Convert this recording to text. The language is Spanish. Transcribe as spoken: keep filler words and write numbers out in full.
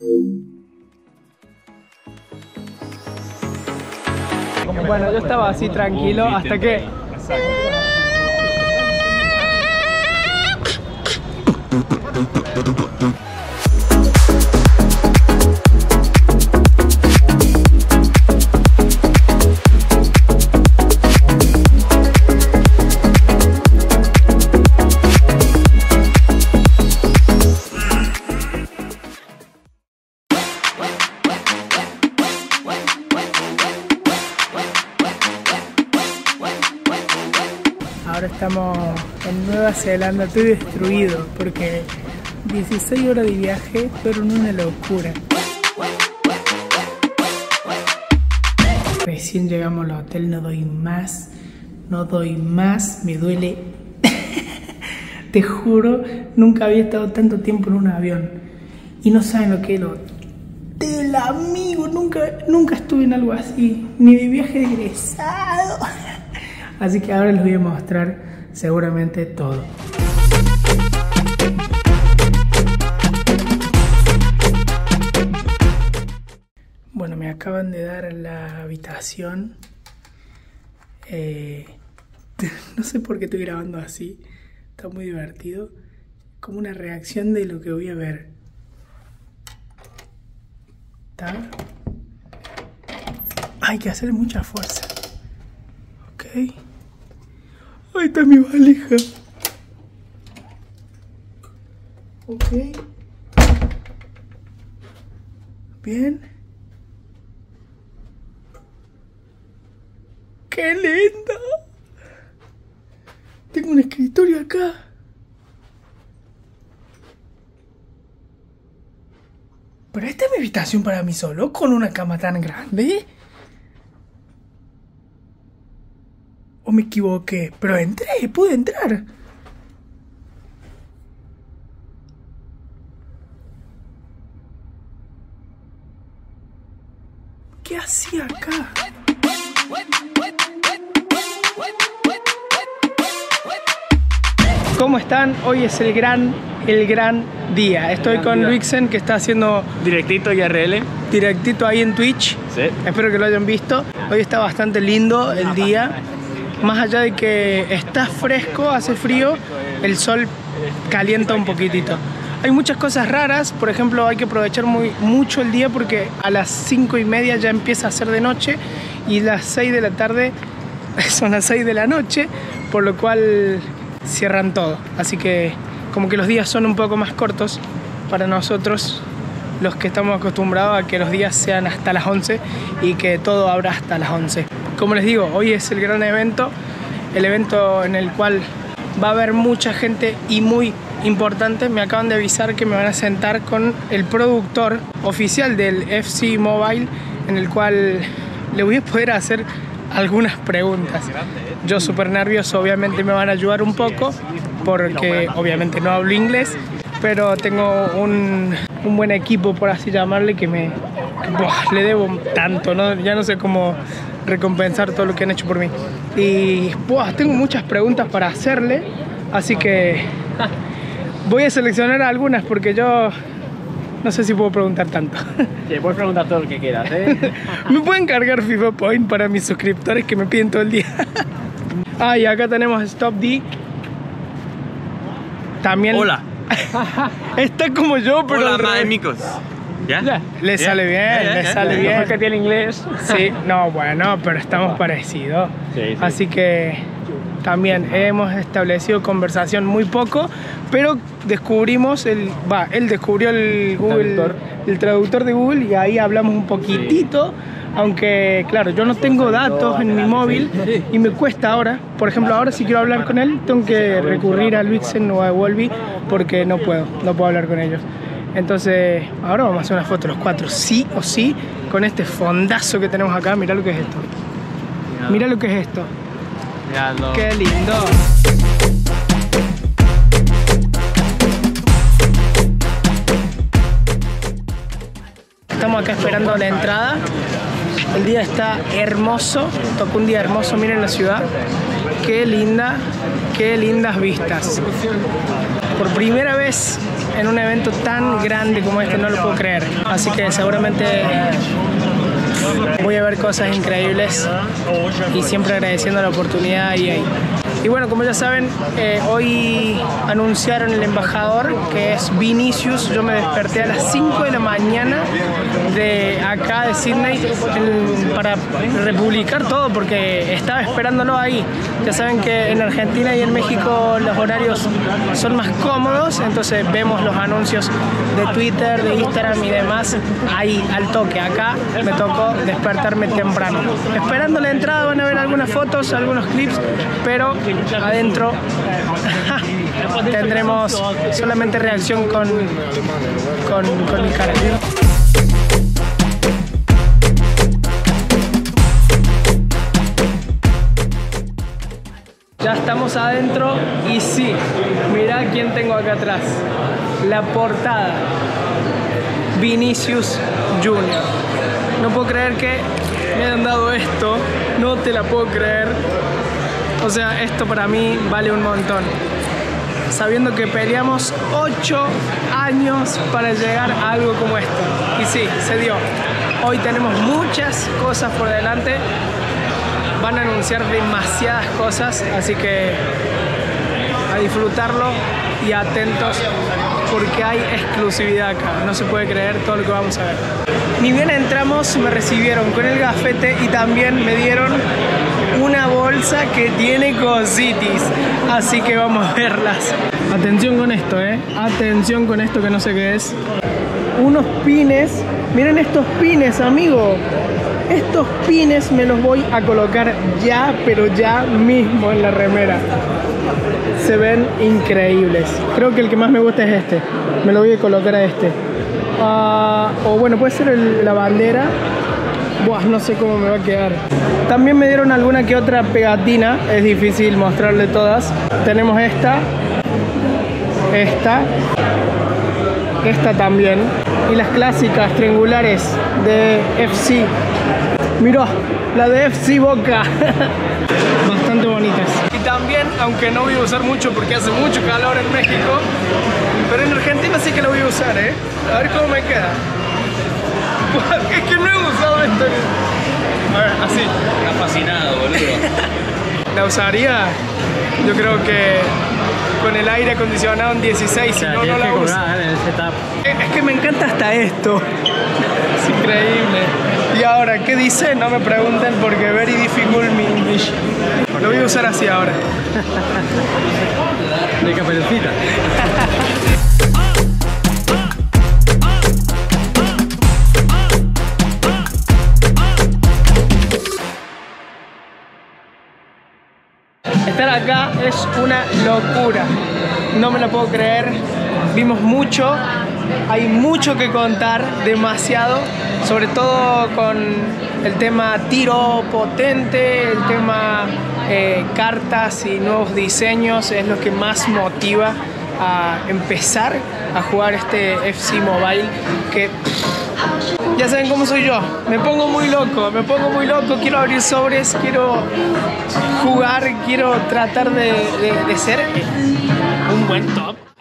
Bueno, yo estaba así tranquilo hasta que... Ahora estamos en Nueva Zelanda, estoy destruido porque dieciséis horas de viaje fueron una locura. Recién llegamos al hotel, no doy más, no doy más, me duele. Te juro, nunca había estado tanto tiempo en un avión. Y no saben lo que es el hotel, amigo, nunca, nunca estuve en algo así, ni de viaje de egresado. Así que ahora les voy a mostrar seguramente todo. Bueno, me acaban de dar la habitación. Eh, no sé por qué estoy grabando así. Está muy divertido. Como una reacción de lo que voy a ver. ¿Está? Hay que hacerle mucha fuerza. Ok. Ahí está mi valija. Ok. Bien. ¡Qué linda! Tengo un escritorio acá. ¿Pero esta es mi habitación para mí solo? ¿Con una cama tan grande? ¿O me equivoqué? Pero entré, pude entrar. ¿Qué hacía acá? ¿Cómo están? Hoy es el gran, el gran día. Estoy con Luixen, que está haciendo directito I R L. Directito ahí en Twitch. Sí. Espero que lo hayan visto. Hoy está bastante lindo el día. Más allá de que está fresco, hace frío, el sol calienta un poquitito. Hay muchas cosas raras, por ejemplo, hay que aprovechar muy, mucho el día porque a las cinco y media ya empieza a ser de noche y las seis de la tarde son las seis de la noche, por lo cual cierran todo. Así que como que los días son un poco más cortos para nosotros, los que estamos acostumbrados a que los días sean hasta las once y que todo abra hasta las once. Como les digo, hoy es el gran evento, el evento en el cual va a haber mucha gente y muy importante. Me acaban de avisar que me van a sentar con el productor oficial del F C Mobile, en el cual le voy a poder hacer algunas preguntas. Yo súper nervioso, obviamente me van a ayudar un poco, porque obviamente no hablo inglés, pero tengo un, un buen equipo, por así llamarle, que me que, buah, le debo tanto, ¿no? Ya no sé cómo recompensar todo lo que han hecho por mí. Y buah, tengo muchas preguntas para hacerle, así que voy a seleccionar algunas porque yo no sé si puedo preguntar tanto. Sí, puedes preguntar todo lo que quieras, ¿eh? ¿Me pueden cargar FIFA Point para mis suscriptores que me piden todo el día? Ah, y acá tenemos Stop D. También. Hola. Está como yo, pero. Hola, al revés. amigos. ¿Ya? Le ¿Ya? sale bien, ¿Ya, ya, le ya? sale ¿Ya? bien. ¿No fue que tiene inglés? Sí, no, bueno, pero estamos parecidos. Sí, sí. Así que también hemos establecido conversación muy poco, pero descubrimos el, va, él descubrió el Google, Traductor. el traductor de Google y ahí hablamos un poquitito, sí. Aunque claro, yo no tengo datos en mi móvil y me cuesta ahora. Por ejemplo, ahora si quiero hablar con él tengo que recurrir a Luixen o a Wolby porque no puedo, no puedo hablar con ellos. Entonces, ahora vamos a hacer una foto los cuatro, sí o sí, con este fondazo que tenemos acá. Mirá lo que es esto. Mirá lo que es esto. Miralo. ¡Qué lindo! Estamos acá esperando la entrada. El día está hermoso, tocó un día hermoso, miren la ciudad. Qué linda, qué lindas vistas. Por primera vez en un evento tan grande como este, no lo puedo creer. Así que seguramente voy a ver cosas increíbles y siempre agradeciendo la oportunidad y ahí. Y bueno, como ya saben, eh, hoy anunciaron el embajador, que es Vinicius. Yo me desperté a las cinco de la mañana de acá, de Sydney, en, para republicar todo, porque estaba esperándolo ahí. Ya saben que en Argentina y en México los horarios son más cómodos, entonces vemos los anuncios de Twitter, de Instagram y demás ahí, al toque. Acá me tocó despertarme temprano. Esperando la entrada van a ver algunas fotos, algunos clips, pero adentro tendremos solamente reacción con, con, con mi cara. Ya estamos adentro y sí, mirá quién tengo acá atrás. La portada, Vinicius junior No puedo creer que me hayan dado esto, no te la puedo creer. O sea, esto para mí vale un montón. Sabiendo que peleamos ocho años para llegar a algo como esto. Y sí, se dio. Hoy tenemos muchas cosas por delante. Van a anunciar demasiadas cosas, así que a disfrutarlo y atentos porque hay exclusividad acá. No se puede creer todo lo que vamos a ver. Ni bien entramos, me recibieron con el gafete y también me dieron una bolsa que tiene cositis, así que vamos a verlas. Atención con esto, eh. Atención con esto que no sé qué es. Unos pines. Miren estos pines, amigo. Estos pines me los voy a colocar ya, pero ya mismo en la remera. Se ven increíbles. Creo que el que más me gusta es este. Me lo voy a colocar a este. Uh, o bueno, puede ser el, la bandera. Buah, no sé cómo me va a quedar. También me dieron alguna que otra pegatina. Es difícil mostrarle todas. Tenemos esta. Esta. Esta también. Y las clásicas triangulares de F C. Mirá, la de F C Boca. Bastante bonitas. Y también, aunque no voy a usar mucho porque hace mucho calor en México, pero en Argentina sí que lo voy a usar, ¿eh? A ver cómo me queda. Es que no he usado esto. A ver, así. Estás fascinado, boludo. ¿La usaría? Yo creo que con el aire acondicionado en dieciséis, o sea, si no, no la uso. Es que me encanta hasta esto. Es increíble. Y ahora, ¿qué dice? No me pregunten porque very difficult mi English. Lo voy a usar así ahora. De Caperucita. Estar acá es una locura. No me lo puedo creer. Vimos mucho. Hay mucho que contar, demasiado, sobre todo con el tema tiro potente, el tema eh, cartas y nuevos diseños, es lo que más motiva a empezar a jugar este F C Mobile, que ya saben cómo soy yo, me pongo muy loco, me pongo muy loco, quiero abrir sobres, quiero jugar, quiero tratar de, de, de ser un buen top.